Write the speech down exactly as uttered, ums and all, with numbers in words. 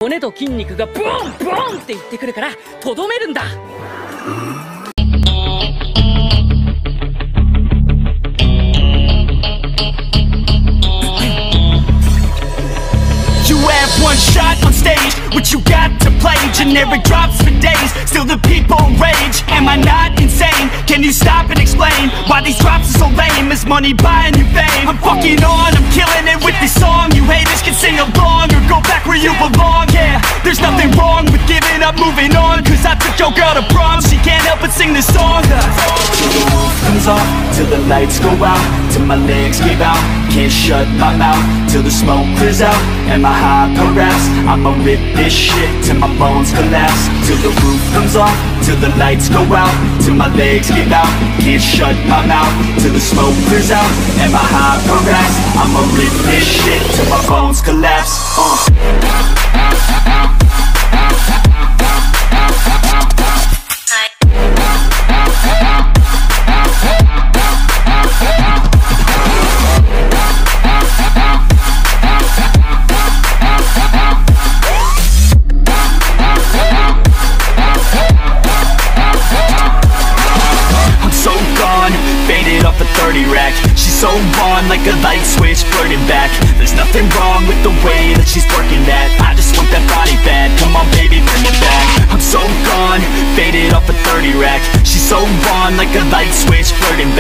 骨と筋肉がブオンブオンって言ってくるからとどめるんだ。 One shot on stage, what you got to play? Generic drops for days, still the people rage. Am I not insane? Can you stop and explain why these drops are so lame? Is money buying you fame? I'm fucking on, I'm killing it with this song. You haters can sing along or go back where you belong. Yeah, there's nothing wrong with giving up, moving on. Cause I took your girl to prom, she can't help but sing this song. Till the roof comes off, till the lights go out, till my legs give out. Can't shut my mouth till the smoke clears out. And my high raps, I'ma rip this shit till my bones collapse. Till the roof comes off, till the lights go out, till my legs give out. Can't shut my mouth till the smoke clears out. And my high raps, I'ma rip this shit till my bones collapse. uh. She's so on like a light switch, flirting back. There's nothing wrong with the way that she's working that. I just want that body bad, come on baby, bring it back. I'm so gone, faded off a thirty rack. She's so on like a light switch, flirting